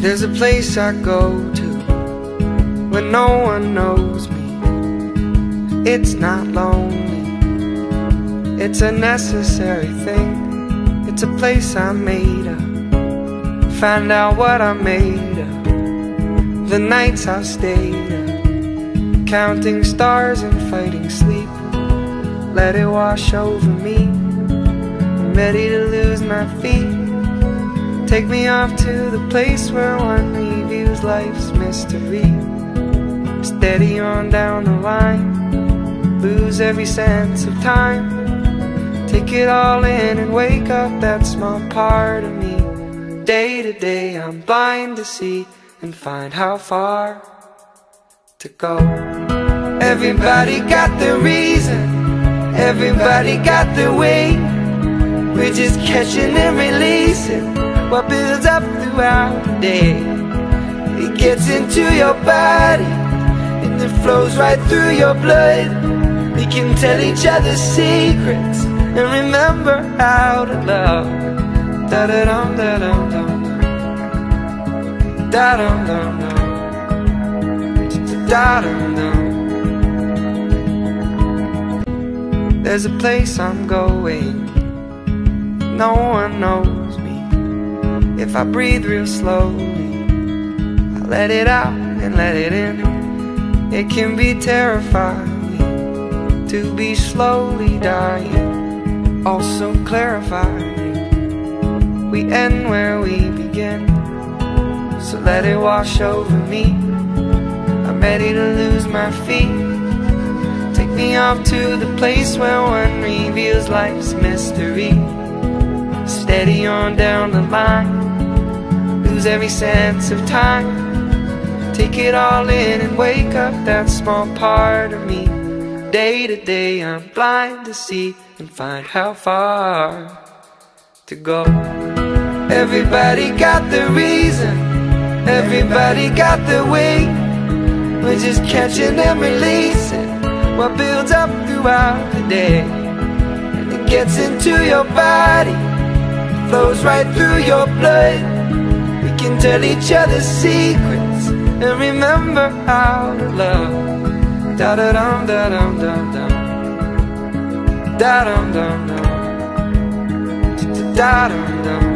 There's a place I go to when no one knows me. It's not lonely, it's a necessary thing. It's a place I made up, find out what I made of. The nights I've stayed up, counting stars and fighting sleep. Let it wash over me, I'm ready to lose my feet. Take me off to the place where one reviews life's mystery. Steady on down the line, lose every sense of time. Take it all in and wake up that small part of me. Day to day I'm blind to see and find how far to go. Everybody got their reason, everybody got their way. We're just catching and releasing what builds up throughout the day. It gets into your body and it flows right through your blood. We can tell each other secrets and remember how to love. Da-da-dum, da-dum, dum, da-dum, dum, dum, da-dum, dum. There's a place I'm going, no one knows me. If I breathe real slowly, I let it out and let it in. It can be terrifying to be slowly dying, also clarifying. We end where we begin, so let it wash over me. I'm ready to lose my feet. Take me off to the place where one reveals life's mystery. Steady on down the line, lose every sense of time. Take it all in and wake up that small part of me. Day to day I'm blind to see and find how far to go. Everybody got their reason, everybody got their way. We're just catching and releasing what builds up throughout the day. And it gets into your body, flows right through your blood. We can tell each other secrets and remember how to love. Da-da-dum, da-dum, dum, dum, da-dum, dum, dum, da-dum, dum.